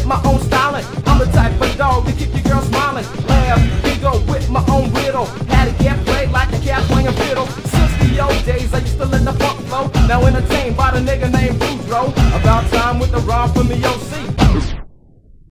with my own styling. I'm the type of dog to keep your girl smiling. Laugh, ego with my own riddle. Had to get played like a cat playing fiddle. Since the old days, I used to let the funk flow. Now entertained by the nigga named Boudreaux. About time with the rhyme from the OC.